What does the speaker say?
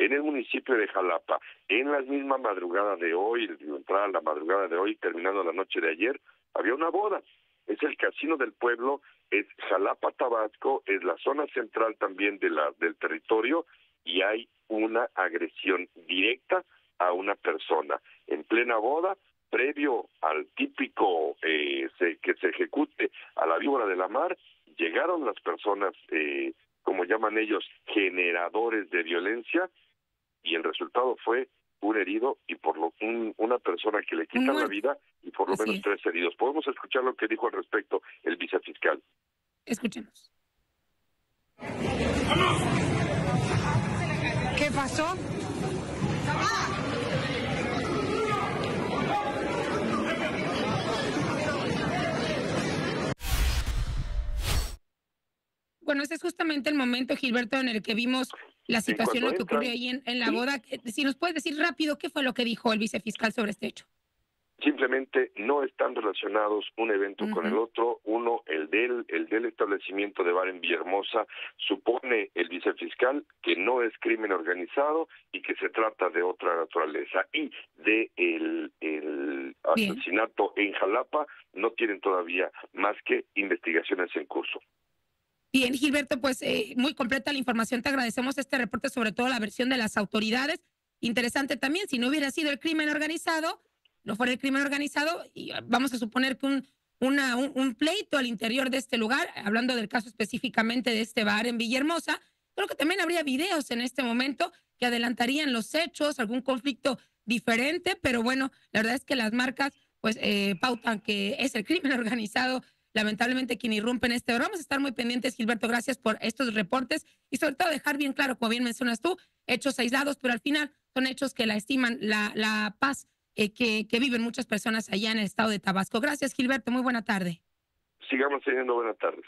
en el municipio de Jalapa. En la misma madrugada de hoy, entrada la madrugada de hoy, terminando la noche de ayer, había una boda. Es el casino del pueblo, es Jalapa, Tabasco, es la zona central también del territorio, y hay una agresión directa a una persona en plena boda, previo al típico que se ejecute a la víbora de la mar. Llegaron las personas, como llaman ellos, generadores de violencia, y el resultado fue un herido y una persona que le Un quitan la muerto. vida, y por lo Así menos es. 3 heridos. Podemos escuchar lo que dijo al respecto el vicefiscal. Escuchemos. ¿Qué pasó? Bueno, ese es justamente el momento, Gilberto, en el que vimos la En situación, cuanto lo que ocurrió entran, ahí en la sí, boda. Si nos puedes decir rápido qué fue lo que dijo el vicefiscal sobre este hecho. simplemente no están relacionados un evento con el Ujú. otro. Uno, el del establecimiento de bar en Villahermosa, supone el vicefiscal que no es crimen organizado y que se trata de otra naturaleza. Y de el Bien. asesinato en Jalapa no tienen todavía más que investigaciones en curso. Bien, Gilberto, pues muy completa la información. Te agradecemos este reporte, sobre todo la versión de las autoridades. Interesante también, si no hubiera sido el crimen organizado, no fuera el crimen organizado, y vamos a suponer que un pleito al interior de este lugar, hablando del caso específicamente de este bar en Villahermosa, creo que también habría videos en este momento que adelantarían los hechos, algún conflicto diferente, pero bueno, la verdad es que las marcas pues pautan que es el crimen organizado lamentablemente quien irrumpe en este. Vamos a estar muy pendientes, Gilberto, gracias por estos reportes y sobre todo dejar bien claro, como bien mencionas tú, hechos aislados, pero al final son hechos que estiman la paz que viven muchas personas allá en el estado de Tabasco. Gracias, Gilberto, muy buena tarde. Sigamos teniendo buena tarde.